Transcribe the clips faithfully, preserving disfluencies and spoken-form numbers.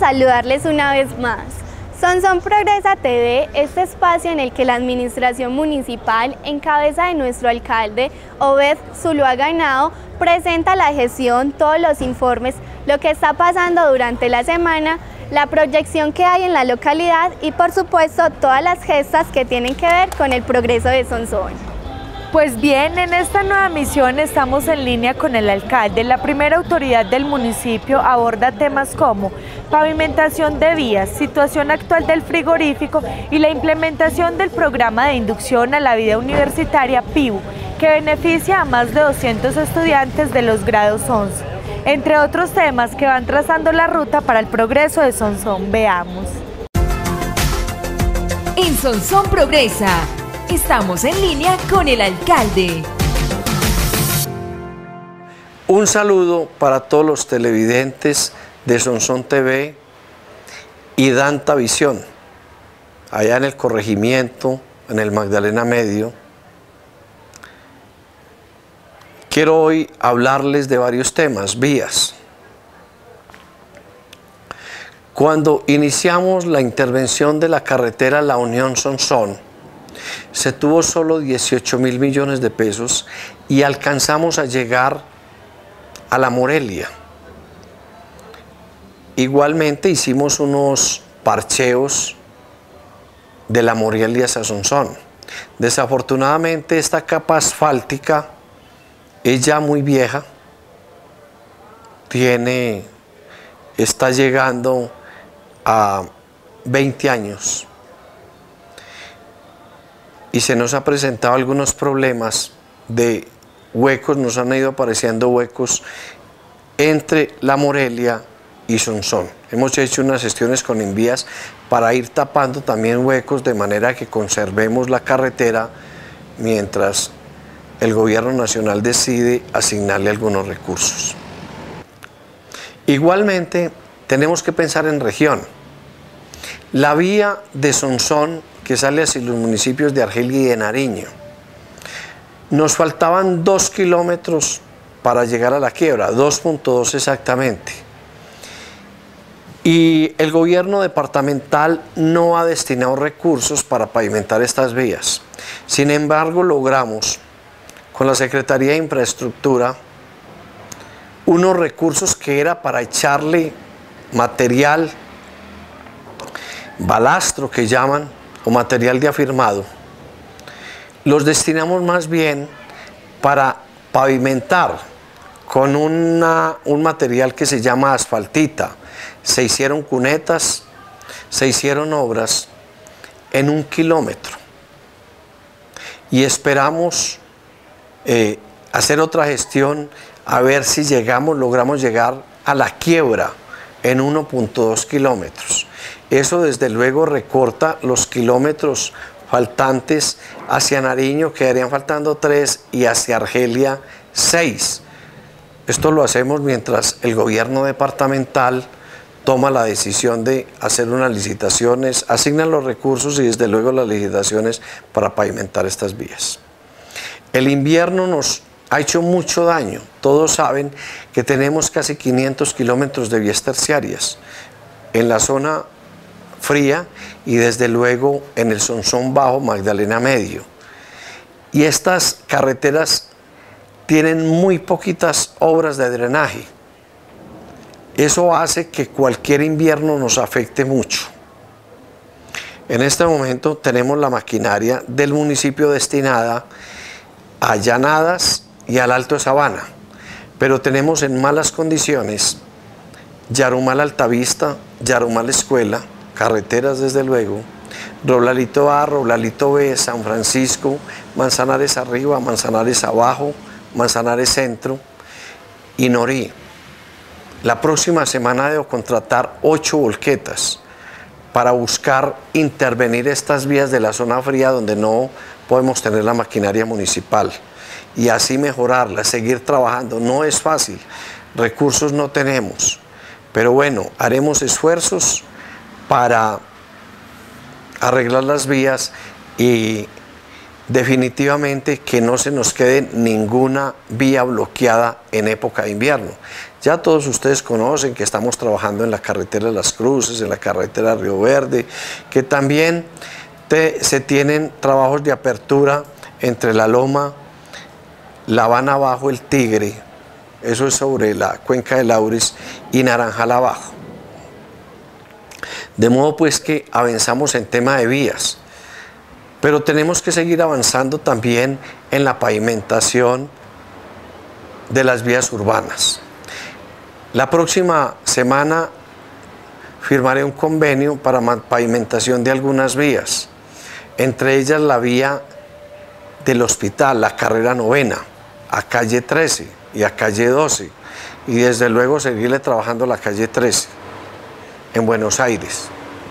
saludarles una vez más. Sonsón Progresa T V, este espacio en el que la administración municipal, en cabeza de nuestro alcalde, Obed Zuluaga Henao, presenta la gestión, todos los informes, lo que está pasando durante la semana, la proyección que hay en la localidad y, por supuesto, todas las gestas que tienen que ver con el progreso de Sonsón. Pues bien, en esta nueva misión estamos en línea con el alcalde. La primera autoridad del municipio aborda temas como pavimentación de vías, situación actual del frigorífico y la implementación del programa de inducción a la vida universitaria P I U, que beneficia a más de doscientos estudiantes de los grados once, entre otros temas que van trazando la ruta para el progreso de Sonsón. Veamos. En Sonsón Progresa. Estamos en línea con el alcalde. Un saludo para todos los televidentes de Sonsón T V y Danta Visión, allá en el corregimiento, en el Magdalena Medio. Quiero hoy hablarles de varios temas, vías. Cuando iniciamos la intervención de la carretera La Unión Sonsón, se tuvo solo dieciocho mil millones de pesos y alcanzamos a llegar a la Morelia. Igualmente hicimos unos parcheos de la Morelia hacia Sonsón. Desafortunadamente esta capa asfáltica es ya muy vieja, tiene, está llegando a veinte años. Y se nos ha presentado algunos problemas de huecos, nos han ido apareciendo huecos entre la Morelia y Sonsón. Hemos hecho unas gestiones con Invías para ir tapando también huecos de manera que conservemos la carretera mientras el gobierno nacional decide asignarle algunos recursos. Igualmente tenemos que pensar en región. La vía de Sonsón que sale hacia los municipios de Argelia y de Nariño. Nos faltaban dos kilómetros para llegar a la quiebra, dos punto dos exactamente. Y el gobierno departamental no ha destinado recursos para pavimentar estas vías. Sin embargo, logramos con la Secretaría de Infraestructura unos recursos que era para echarle material, balastro que llaman, o material de afirmado, los destinamos más bien para pavimentar con una, un material que se llama asfaltita. Se hicieron cunetas, se hicieron obras en un kilómetro y esperamos eh, hacer otra gestión a ver si llegamos, logramos llegar a la quiebra en uno punto dos kilómetros. Eso desde luego recorta los kilómetros faltantes hacia Nariño, quedarían faltando tres, y hacia Argelia seis. Esto lo hacemos mientras el gobierno departamental toma la decisión de hacer unas licitaciones, asignan los recursos y desde luego las licitaciones para pavimentar estas vías. El invierno nos ha hecho mucho daño. Todos saben que tenemos casi quinientos kilómetros de vías terciarias en la zona fría y desde luego en el Sonsón Bajo, Magdalena Medio. Y estas carreteras tienen muy poquitas obras de drenaje. Eso hace que cualquier invierno nos afecte mucho. En este momento tenemos la maquinaria del municipio destinada a Llanadas y al Alto de Sabana, pero tenemos en malas condiciones Yarumal Altavista, Yarumal Escuela, carreteras desde luego, Roblalito A, Roblalito B, San Francisco, Manzanares Arriba, Manzanares Abajo, Manzanares Centro y Norí. La próxima semana debo contratar ocho volquetas para buscar intervenir estas vías de la zona fría donde no podemos tener la maquinaria municipal y así mejorarla, seguir trabajando. No es fácil, recursos no tenemos, pero bueno, haremos esfuerzos para arreglar las vías y definitivamente que no se nos quede ninguna vía bloqueada en época de invierno. Ya todos ustedes conocen que estamos trabajando en la carretera de Las Cruces, en la carretera Río Verde, que también te, se tienen trabajos de apertura entre La Loma, La Habana Abajo, El Tigre, eso es sobre la cuenca de Lauris, y Naranjal Abajo. De modo pues que avanzamos en tema de vías, pero tenemos que seguir avanzando también en la pavimentación de las vías urbanas. La próxima semana firmaré un convenio para pavimentación de algunas vías, entre ellas la vía del hospital, la carrera novena, a calle trece y a calle doce, y desde luego seguirle trabajando la calle trece en Buenos Aires.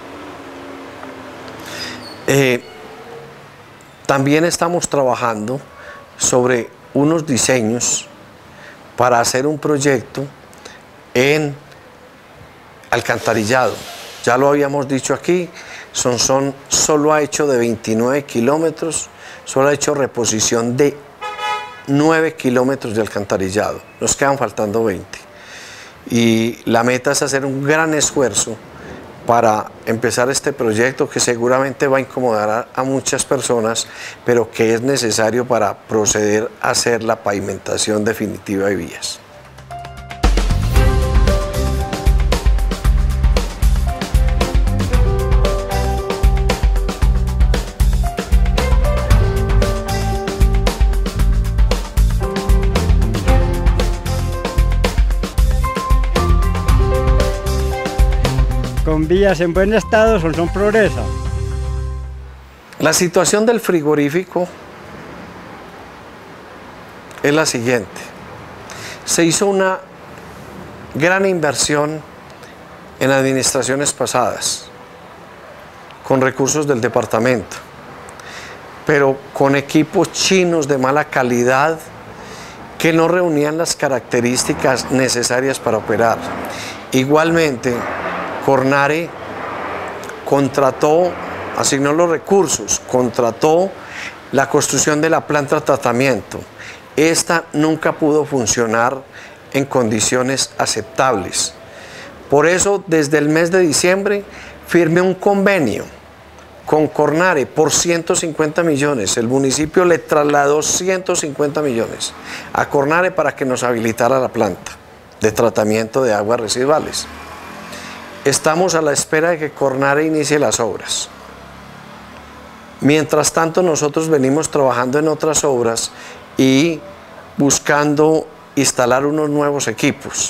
Eh, también estamos trabajando sobre unos diseños para hacer un proyecto en alcantarillado. Ya lo habíamos dicho aquí, Sonsón solo ha hecho de veintinueve kilómetros, solo ha hecho reposición de nueve kilómetros de alcantarillado, nos quedan faltando veinte. Y la meta es hacer un gran esfuerzo para empezar este proyecto que seguramente va a incomodar a, a muchas personas, pero que es necesario para proceder a hacer la pavimentación definitiva de vías. Con vías en buen estado, Sonsón progresa. La situación del frigorífico es la siguiente. Se hizo una gran inversión en administraciones pasadas, con recursos del departamento, pero con equipos chinos de mala calidad que no reunían las características necesarias para operar. Igualmente, Cornare contrató, asignó los recursos, contrató la construcción de la planta de tratamiento. Esta nunca pudo funcionar en condiciones aceptables. Por eso, desde el mes de diciembre, firmé un convenio con Cornare por ciento cincuenta millones. El municipio le trasladó ciento cincuenta millones a Cornare para que nos habilitara la planta de tratamiento de aguas residuales. Estamos a la espera de que Cornare inicie las obras. Mientras tanto, nosotros venimos trabajando en otras obras y buscando instalar unos nuevos equipos.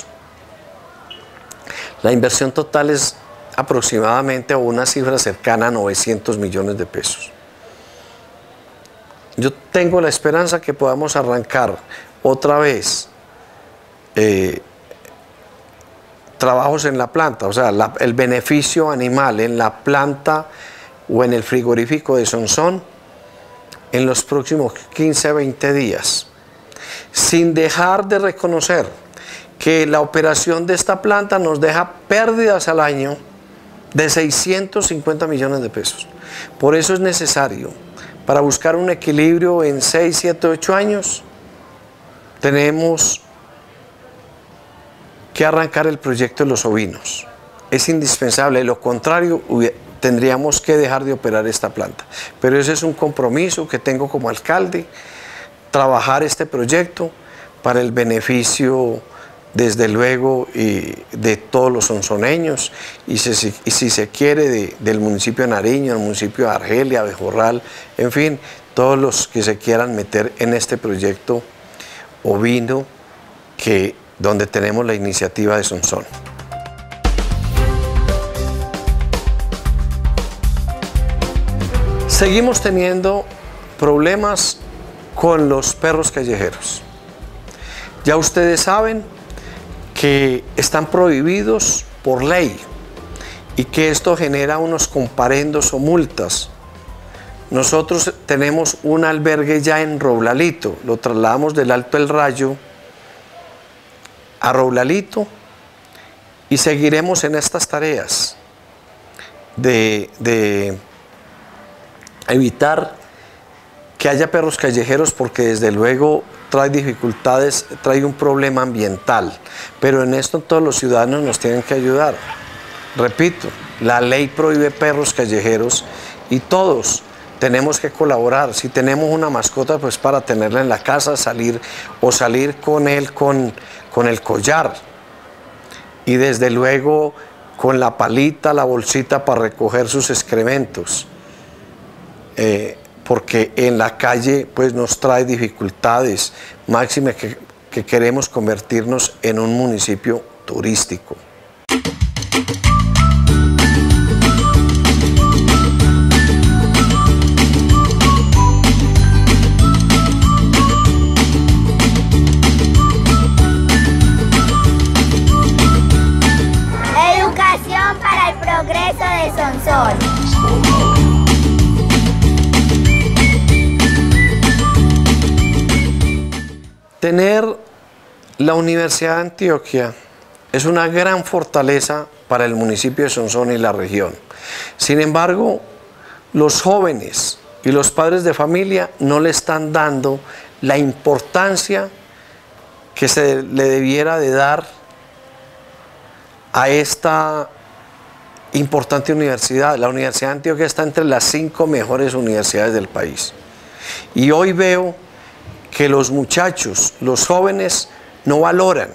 La inversión total es aproximadamente a una cifra cercana a novecientos millones de pesos. Yo tengo la esperanza que podamos arrancar otra vez eh, trabajos en la planta, o sea, la, el beneficio animal en la planta o en el frigorífico de Sonsón en los próximos quince a veinte días, sin dejar de reconocer que la operación de esta planta nos deja pérdidas al año de seiscientos cincuenta millones de pesos. Por eso es necesario, para buscar un equilibrio en seis, siete, ocho años, tenemos que arrancar el proyecto de los ovinos. Es indispensable, de lo contrario tendríamos que dejar de operar esta planta. Pero ese es un compromiso que tengo como alcalde, trabajar este proyecto para el beneficio, desde luego, y de todos los sonsoneños, y si, y si se quiere, de, del municipio de Nariño, del municipio de Argelia, Bejorral, en fin, todos los que se quieran meter en este proyecto ovino que donde tenemos la iniciativa de Sonsón. Seguimos teniendo problemas con los perros callejeros. Ya ustedes saben que están prohibidos por ley y que esto genera unos comparendos o multas. Nosotros tenemos un albergue ya en Roblalito, lo trasladamos del Alto El Rayo a Roblalito y seguiremos en estas tareas de, de evitar que que haya perros callejeros porque desde luego trae dificultades, trae un problema ambiental, pero en esto todos los ciudadanos nos tienen que ayudar. Repito, la ley prohíbe perros callejeros y todos tenemos que colaborar. Si tenemos una mascota, pues para tenerla en la casa, salir o salir con él con, con el collar y desde luego con la palita, la bolsita para recoger sus excrementos. Eh, porque en la calle pues nos trae dificultades, máxime que, que queremos convertirnos en un municipio turístico. Educación para el progreso de Sonsón. Tener la Universidad de Antioquia es una gran fortaleza para el municipio de Sonsón y la región. Sin embargo, los jóvenes y los padres de familia no le están dando la importancia que se le debiera de dar a esta importante universidad. La Universidad de Antioquia está entre las cinco mejores universidades del país. Y hoy veo que los muchachos, los jóvenes, no valoran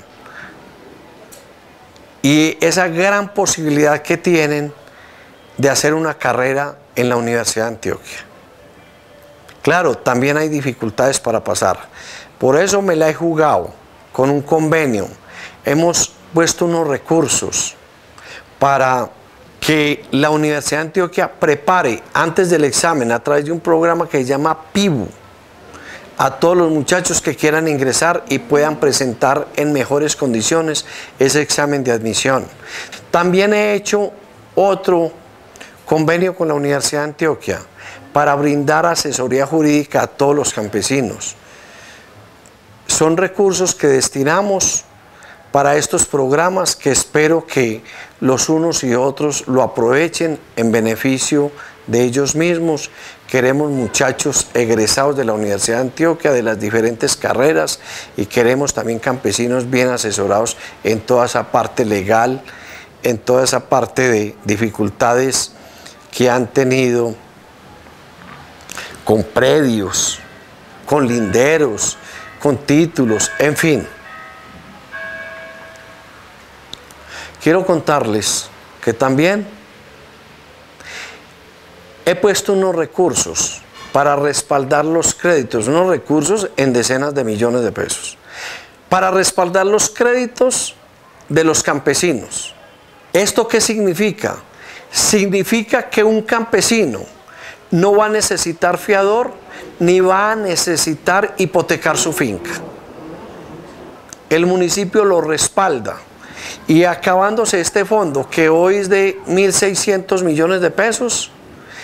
y esa gran posibilidad que tienen de hacer una carrera en la Universidad de Antioquia. Claro, también hay dificultades para pasar. Por eso me la he jugado con un convenio. Hemos puesto unos recursos para que la Universidad de Antioquia prepare antes del examen a través de un programa que se llama PIBU a todos los muchachos que quieran ingresar y puedan presentar en mejores condiciones ese examen de admisión. También he hecho otro convenio con la Universidad de Antioquia para brindar asesoría jurídica a todos los campesinos. Son recursos que destinamos para estos programas que espero que los unos y otros lo aprovechen en beneficio de ellos mismos. Queremos muchachos egresados de la Universidad de Antioquia, de las diferentes carreras, y queremos también campesinos bien asesorados en toda esa parte legal, en toda esa parte de dificultades que han tenido con predios, con linderos, con títulos, en fin. Quiero contarles que también he puesto unos recursos para respaldar los créditos, unos recursos en decenas de millones de pesos, para respaldar los créditos de los campesinos. ¿Esto qué significa? Significa que un campesino no va a necesitar fiador ni va a necesitar hipotecar su finca. El municipio lo respalda. Y acabándose este fondo, que hoy es de mil seiscientos millones de pesos,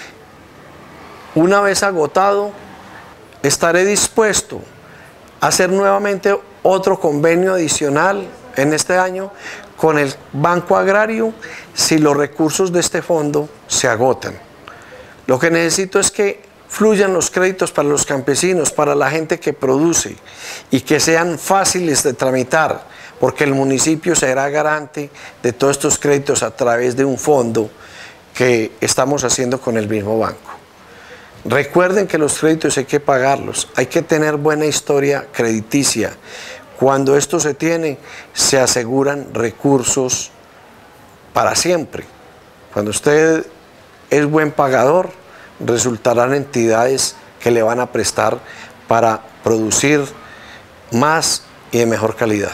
una vez agotado, estaré dispuesto a hacer nuevamente otro convenio adicional en este año con el Banco Agrario si los recursos de este fondo se agotan. Lo que necesito es que fluyan los créditos para los campesinos, para la gente que produce, y que sean fáciles de tramitar, porque el municipio será garante de todos estos créditos a través de un fondo que estamos haciendo con el mismo banco. Recuerden que los créditos hay que pagarlos, hay que tener buena historia crediticia. Cuando esto se tiene, se aseguran recursos para siempre. Cuando usted es buen pagador, resultarán entidades que le van a prestar para producir más y de mejor calidad.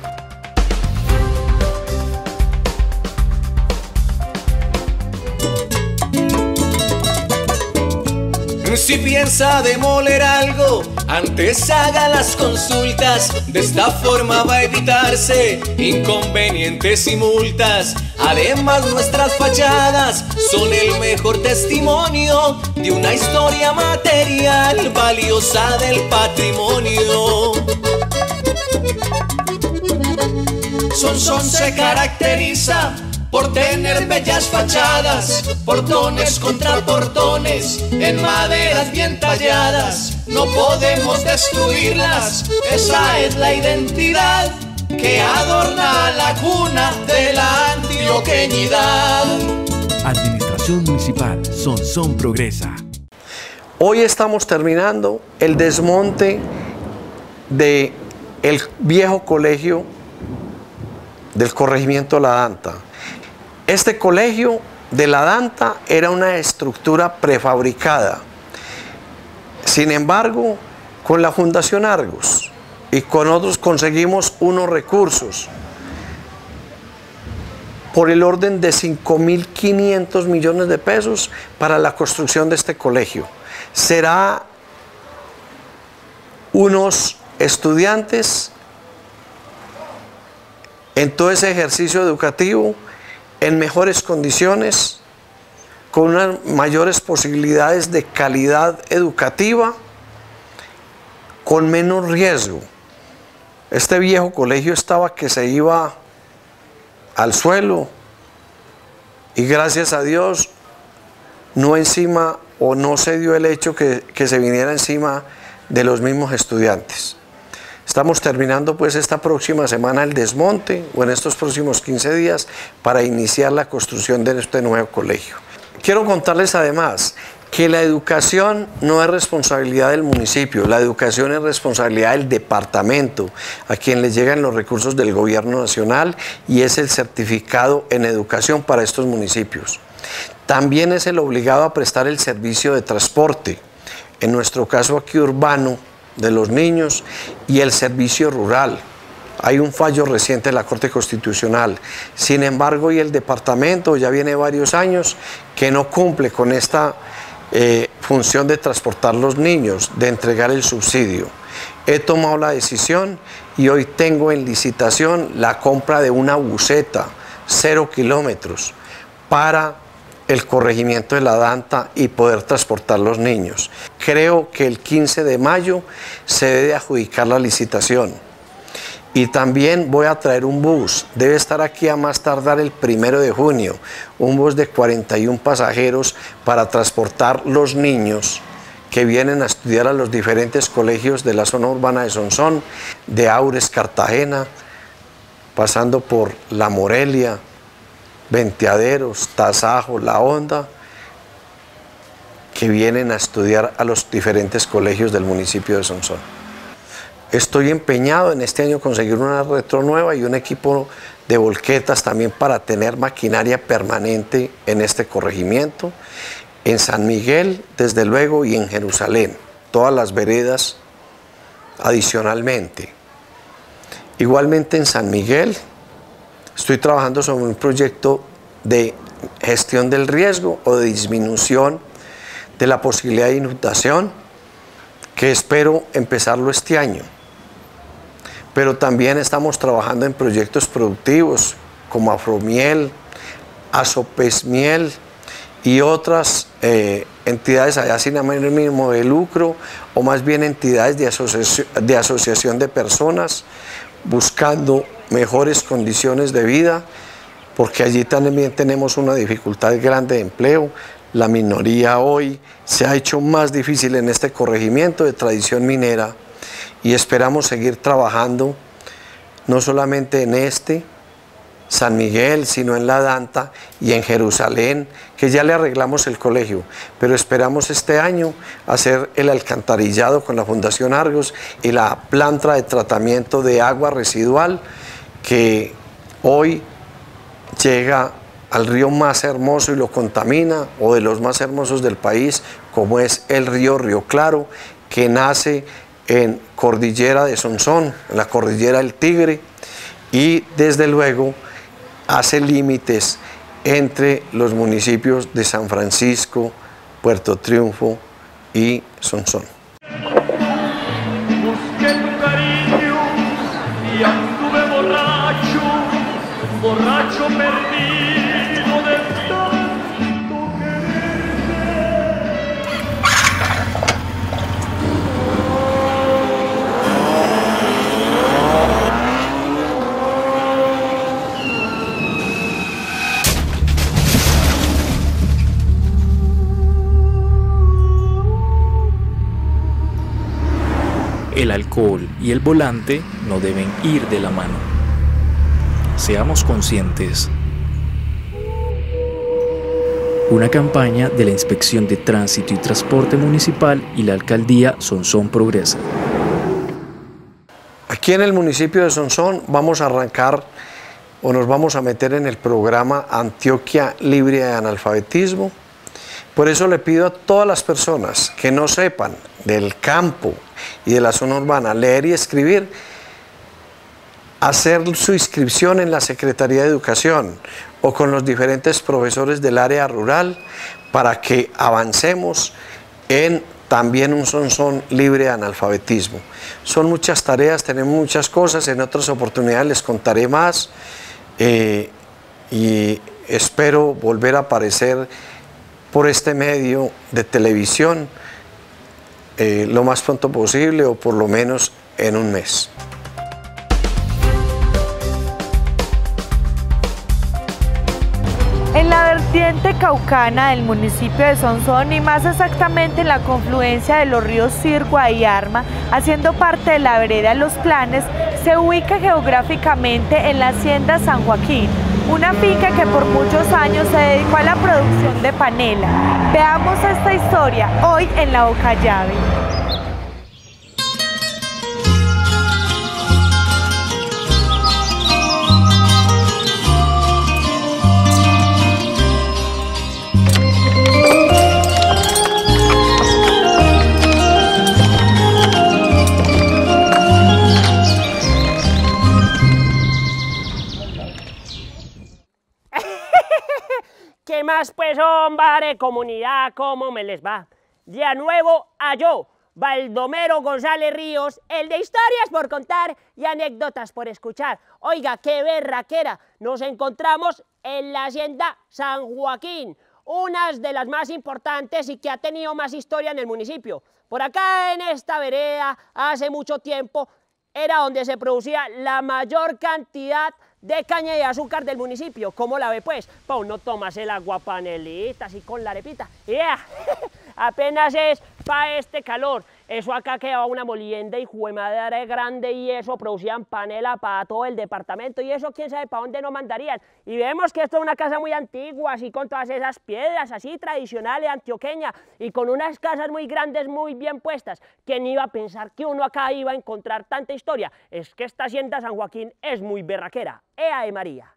Si piensa demoler algo, antes haga las consultas. De esta forma va a evitarse inconvenientes y multas. Además, nuestras fachadas son el mejor testimonio de una historia material valiosa del patrimonio. Sonsón se caracteriza por tener bellas fachadas, portones contra portones, en maderas bien talladas. No podemos destruirlas, esa es la identidad que adorna la cuna de la antioqueñidad. Administración Municipal Sonsón Progresa. Hoy estamos terminando el desmonte del viejo colegio del corregimiento La Danta. Este colegio de La Danta era una estructura prefabricada. Sin embargo, con la Fundación Argos y con otros conseguimos unos recursos por el orden de cinco mil quinientos millones de pesos para la construcción de este colegio. Será unos estudiantes en todo ese ejercicio educativo en mejores condiciones, con unas mayores posibilidades de calidad educativa, con menos riesgo. Este viejo colegio estaba que se iba al suelo y gracias a Dios no encima o no se dio el hecho que, que se viniera encima de los mismos estudiantes. Estamos terminando pues esta próxima semana el desmonte o en estos próximos quince días para iniciar la construcción de este nuevo colegio. Quiero contarles además que la educación no es responsabilidad del municipio, la educación es responsabilidad del departamento, a quien le llegan los recursos del gobierno nacional y es el certificado en educación para estos municipios. También es el obligado a prestar el servicio de transporte, en nuestro caso aquí urbano, de los niños, y el servicio rural. Hay un fallo reciente de la Corte Constitucional. Sin embargo, y el departamento ya viene varios años que no cumple con esta eh, función de transportar los niños, de entregar el subsidio. He tomado la decisión y hoy tengo en licitación la compra de una buseta, cero kilómetros, para el corregimiento de La Danta y poder transportar los niños. Creo que el quince de mayo se debe adjudicar la licitación. Y también voy a traer un bus, debe estar aquí a más tardar el primero de junio, un bus de cuarenta y un pasajeros para transportar los niños que vienen a estudiar a los diferentes colegios de la zona urbana de Sonsón, de Aures, Cartagena, pasando por La Morelia, Venteaderos, Tasajo, La Honda, que vienen a estudiar a los diferentes colegios del municipio de Sonsón. Estoy empeñado en este año conseguir una retro nueva y un equipo de volquetas también para tener maquinaria permanente en este corregimiento, en San Miguel, desde luego, y en Jerusalén, todas las veredas adicionalmente. Igualmente en San Miguel, estoy trabajando sobre un proyecto de gestión del riesgo o de disminución de la posibilidad de inundación, que espero empezarlo este año. Pero también estamos trabajando en proyectos productivos como Afromiel, Asopesmiel y otras eh, entidades allá sin ánimo de lucro, o más bien entidades de, asoci de asociación de personas buscando mejores condiciones de vida, porque allí también tenemos una dificultad grande de empleo. La minoría hoy se ha hecho más difícil en este corregimiento de tradición minera y esperamos seguir trabajando no solamente en este, San Miguel, sino en La Danta y en Jerusalén, que ya le arreglamos el colegio, pero esperamos este año hacer el alcantarillado con la Fundación Argos y la planta de tratamiento de agua residual que hoy llega al río más hermoso y lo contamina, o de los más hermosos del país, como es el río Río Claro, que nace en Cordillera de Sonsón, en la Cordillera del Tigre, y desde luego hace límites entre los municipios de San Francisco, Puerto Triunfo y Sonsón. Busqué tu cariño y anduve borracho, borracho perdido de tanto quererte. El alcohol y el volante no deben ir de la mano. Seamos conscientes. Una campaña de la Inspección de Tránsito y Transporte Municipal y la Alcaldía Sonsón Progresa. Aquí en el municipio de Sonsón vamos a arrancar o nos vamos a meter en el programa Antioquia Libre de Analfabetismo. Por eso le pido a todas las personas que no sepan del campo y de la zona urbana leer y escribir, hacer su inscripción en la Secretaría de Educación o con los diferentes profesores del área rural para que avancemos en también un Sonsón libre de analfabetismo. Son muchas tareas, tenemos muchas cosas, en otras oportunidades les contaré más eh, y espero volver a aparecer por este medio de televisión eh, lo más pronto posible o por lo menos en un mes. En la vertiente caucana del municipio de Sonsón y más exactamente en la confluencia de los ríos Sirgua y Arma, haciendo parte de la vereda Los Planes, se ubica geográficamente en la hacienda San Joaquín, una finca que por muchos años se dedicó a la producción de panela. Veamos esta historia hoy en La Boca Llave. ¿Qué más pues, hombre, comunidad? ¿Cómo me les va? De nuevo a yo, Baldomero González Ríos, el de historias por contar y anécdotas por escuchar. Oiga, qué berraquera, nos encontramos en la hacienda San Joaquín, una de las más importantes y que ha tenido más historia en el municipio. Por acá en esta vereda, hace mucho tiempo, era donde se producía la mayor cantidad de caña de azúcar del municipio. ¿Cómo la ve pues? Pa' uno tomarse el agua panelita así con la arepita. Yeah. Apenas es pa' este calor. Eso acá quedaba una molienda y juemadera grande y eso producían panela para todo el departamento y eso quién sabe para dónde nos mandarían. Y vemos que esto es una casa muy antigua, así con todas esas piedras así tradicionales antioqueña y con unas casas muy grandes muy bien puestas. ¿Quién iba a pensar que uno acá iba a encontrar tanta historia? Es que esta hacienda San Joaquín es muy berraquera. ¡Ea de María!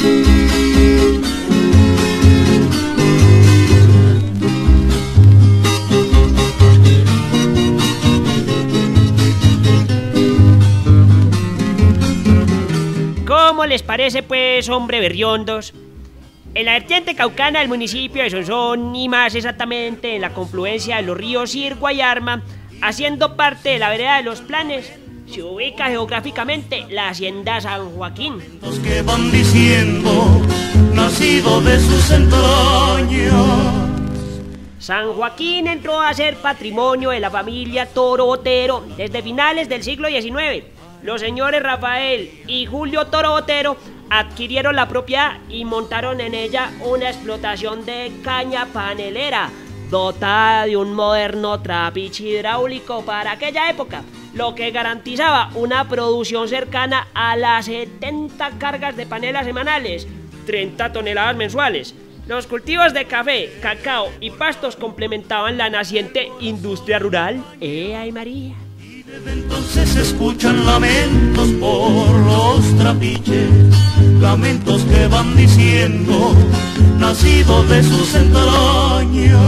¿Cómo les parece pues, hombre berriondos? En la vertiente caucana del municipio de Sonsón y más exactamente en la confluencia de los ríos Sirgua y Arma, haciendo parte de la vereda de Los Planes, se ubica geográficamente la hacienda San Joaquín. Los que van diciendo, nacido de sus entrañas. San Joaquín entró a ser patrimonio de la familia Toro Botero desde finales del siglo diecinueve. Los señores Rafael y Julio Toro Botero adquirieron la propiedad y montaron en ella una explotación de caña panelera dotada de un moderno trapiche hidráulico para aquella época, lo que garantizaba una producción cercana a las setenta cargas de panela semanales, treinta toneladas mensuales. Los cultivos de café, cacao y pastos complementaban la naciente industria rural. ¡Eh, ay María! Desde entonces se escuchan lamentos por los trapiches, lamentos que van diciendo, nacido de sus entrañas,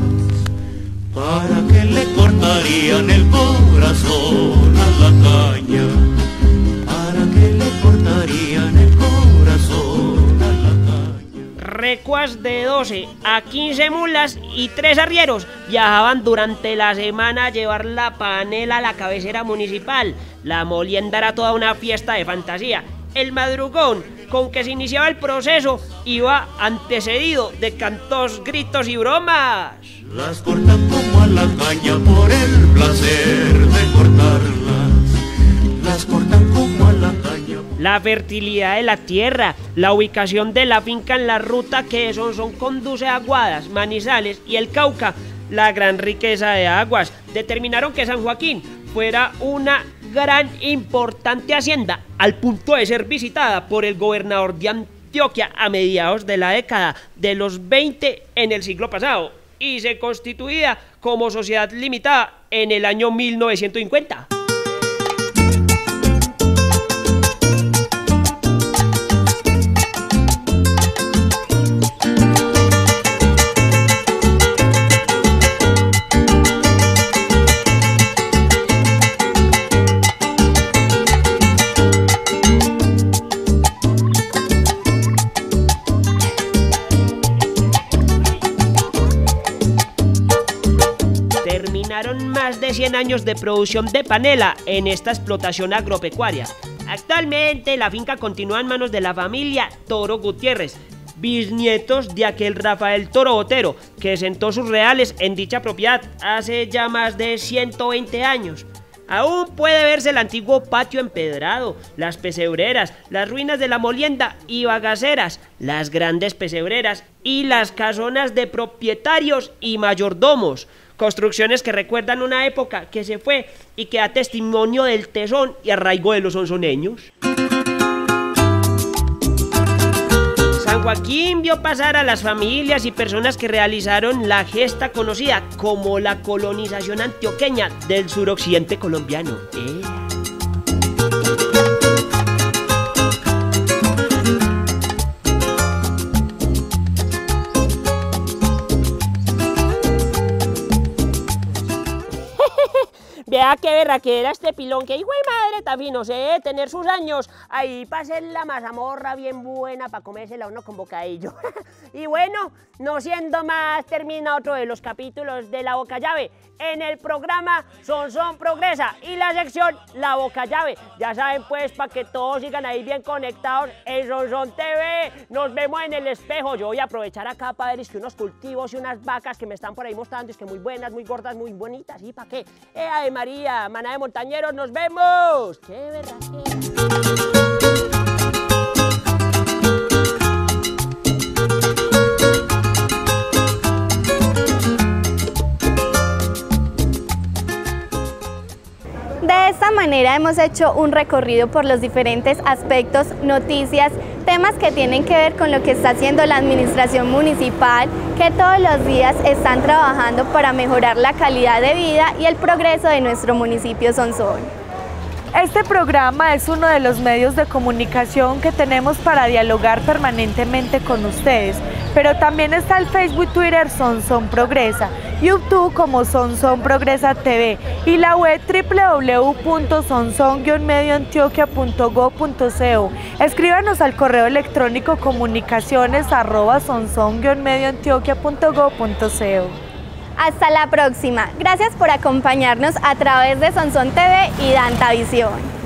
para que le cortarían el corazón a la caña, para que le cortarían el corazón a la caña. Recuas de doce a quince mulas y tres arrieros viajaban durante la semana a llevar la panela a la cabecera municipal. La molienda era toda una fiesta de fantasía. El madrugón con que se iniciaba el proceso iba antecedido de cantos, gritos y bromas. Las cortan como a la caña por el placer de cortarlas, las cortan como a la caña. La fertilidad de la tierra, la ubicación de la finca en la ruta que de Sonsón conduce a Aguadas, Manizales y el Cauca, la gran riqueza de aguas, determinaron que San Joaquín fuera una gran importante hacienda, al punto de ser visitada por el gobernador de Antioquia a mediados de la década de los veinte en el siglo pasado, y se constituía como sociedad limitada en el año mil novecientos cincuenta. Terminaron más de cien años de producción de panela en esta explotación agropecuaria. Actualmente la finca continúa en manos de la familia Toro Gutiérrez, bisnietos de aquel Rafael Toro Botero, que sentó sus reales en dicha propiedad hace ya más de ciento veinte años. Aún puede verse el antiguo patio empedrado, las pesebreras, las ruinas de la molienda y bagaceras, las grandes pesebreras y las casonas de propietarios y mayordomos. Construcciones que recuerdan una época que se fue y que da testimonio del tesón y arraigo de los sonsoneños. San Joaquín vio pasar a las familias y personas que realizaron la gesta conocida como la colonización antioqueña del suroccidente colombiano. ¿Eh? Vea qué berraquera este pilón, que hijo de madre, también no sé, tener sus años ahí para hacer la mazamorra bien buena, para comérsela uno con bocadillo. Y bueno, no siendo más, termina otro de los capítulos de La Boca Llave en el programa Sonsón Progresa y la sección La Boca Llave. Ya saben pues, para que todos sigan ahí bien conectados en Sonsón T V. Nos vemos en el espejo. Yo voy a aprovechar acá para ver es que unos cultivos y unas vacas que me están por ahí mostrando, es que muy buenas, muy gordas, muy bonitas. ¿Y para qué? ¡Eh, Ave María! Maná de montañeros, nos vemos. ¡Qué berraquera! De esta manera hemos hecho un recorrido por los diferentes aspectos, noticias, temas que tienen que ver con lo que está haciendo la administración municipal, que todos los días están trabajando para mejorar la calidad de vida y el progreso de nuestro municipio Sonsón. Este programa es uno de los medios de comunicación que tenemos para dialogar permanentemente con ustedes, pero también está el Facebook y Twitter Sonsón Progresa, YouTube como Sonsón Progresa T V y la web w w w punto sonsón guion medio antioquia punto gob punto co. Escríbanos al correo electrónico comunicaciones arroba sonsón guion medio antioquia punto gob punto co. Hasta la próxima. Gracias por acompañarnos a través de Sonsón T V y Dantavisión.